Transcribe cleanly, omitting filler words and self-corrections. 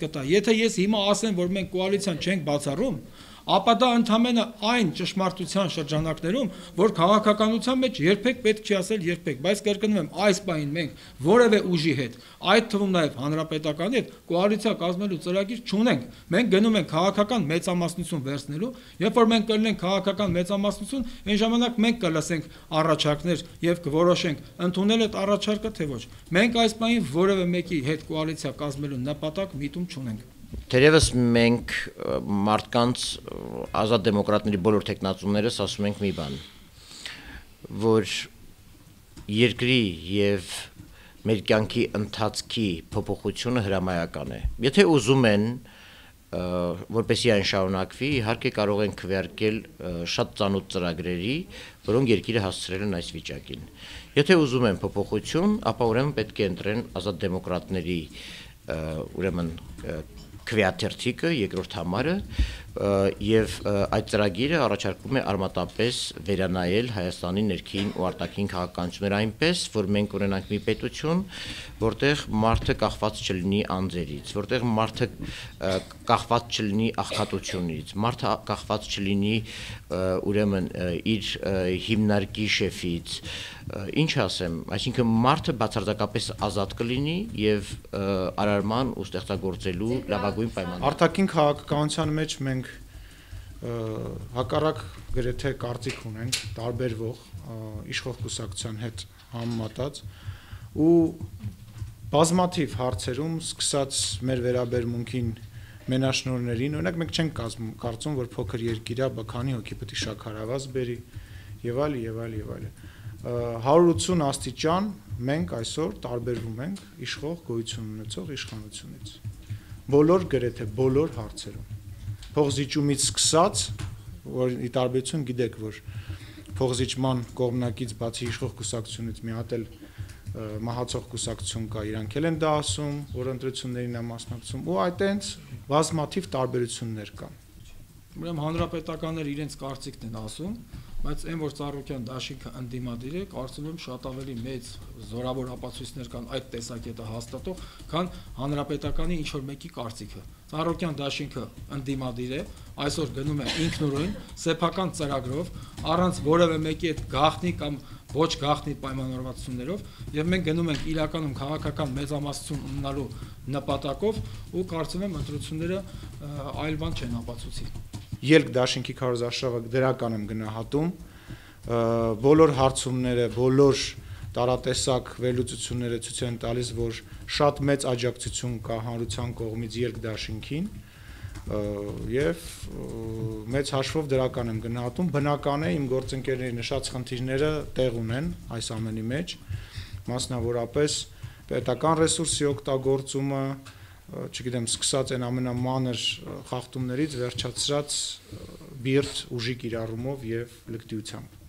կտա։ Եթե ես հիմա ասեմ, որ մենք կոալիցիան չենք բացառում, ապա դա ընդհանրապես այն ճշմարտության շրջանակներում, որ քաղաքականության մեջ երբեք պետք չի ասել երբեք, բայց կրկնում եմ, այս պահին մենք որևէ ուժի հետ, այդ թվում նաև հանրապետականի հետ կոալիցիա կազմելու ծրագիր չունենք։ Մենք գնում ենք քաղաքական մեծամասնություն վերցնելու, երբ որ մենք կլինենք քաղաքական մեծամասնություն, այն ժամանակ մենք կլսենք առաջարկներ եւ կորոշենք ընդունել այդ առաջարկը թե ոչ։ Մենք այս պահին որևէ մեկի հետ կոալիցիա կազմելու նպատակ միտում չունենք։ Թերևս մենք մարդկանց ազատ դեմոկրատների բոլոր տեխնացուներս ասում ենք մի բան, որ երկրի եւ մեր կյանքի ընթացքի փոփոխությունը հրամայական է։ Եթե ուզում են, որպեսզի այն շարունակվի, իհարկե կարող են քվեարկել շատ ծանոթ ծրագրերի, որոնք երկիրը հասցրել են այս վիճակին։ Եթե ուզում են փոփոխություն, ապա ուրեմն պետք է ընտրեն ազատ դեմոկրատների ուրեմն քվեաթերթիկը երկրորդ համարը եւ այդ ծրագիրը առաջարկում է արմատապես վերանայել Հայաստանի ներքին ու արտաքին քաղաքականությունները այնպես, որ մենք ունենանք մի պետություն, որտեղ մարդը կախված չլինի անձերից, որտեղ մարդը կախված չլինի աղքատությունից, մարդը կախված չլինի ուրեմն իր հիմնարկի շեֆից, ինչ ասեմ, այսինքն մարդը բացարձակապես ազատ կլինի եւ արարման ու ստեղծագործելու լավագույն պայմաններ։ Արտաքին քաղաքականության մեջ մենք հակառակ գրեթե կարծիք ունենք տարբերվող իշխող կուսակցության հետ համեմատած ու բազմաթիվ հարցերում սկսած մեր վերաբերմունքին մենաշնորհներին, օրինակ մենք չենք կարծում, որ փոքր երկիր է, քանի հոգի պետք է շաքարավազ բերի եւ այլ։ 180 աստիճան մենք այսօր տարբերվում ենք իշխող գոյություն ունեցող իշխանությունից։ Բոլոր գրեթե բոլոր հարցերում։ Փողզիջումից սկսած, որ ի տարբերություն գիտեք, որ փողզիջման կողմնակից բացի իշխող կուսակցությունից մի հատ էլ մահացող կուսակցություն կա, իրանք էլ են դա ասում, որ ընտրություններին է մասնակցում, ու այտենց բազմաթիվ տարբերություններ կան։ Ուրեմն հանրապետականները իրենց կարծիքն են ասում, բայց այն որ Ծառուկյան դաշինքը ընդդիմադիր է, կարծում եմ շատ ավելի մեծ զորավոր ապացույցներ կան այդ տեսակետը հաստատող, քան հանրապետականի ինչ որ մեկի կարծիքը։ Ծառուկյան դաշինքը ընդդիմադիր է, այսօր գնում է ինքնուրույն սեփական ծրագրով, առանց որևէ մեկի հետ գաղտնի կամ ոչ գաղտնի պայմանավորվածություններով, եւ մենք գնում ենք իրականում քաղաքական մեծամասնություն ունենալու նպատակով ու կարծում եմ ընտրությունները այլ բան չեն ապացուցի։ Ելք դաշինքի քարոզարշավը դրական եմ գնահատում, բոլոր հարցումները, բոլոր տարատեսակ վերլուծությունները ցույց են տալիս, որ շատ մեծ աջակցություն կա հանրության կողմից ելք դաշինքին եւ մեծ հաշվով դրական եմ գնահատում, բնական է իմ գործընկերների նշած խնդիրները տեղ ունեն այս ամենի մեջ, մասնավորապես պետական ռեսուրսի օգտագործումը, չգիտեմ, սկսած այն ամենամանր խախտումներից վերջացրած բիրտ ուժի կիրառումով եւ լկտիությամբ։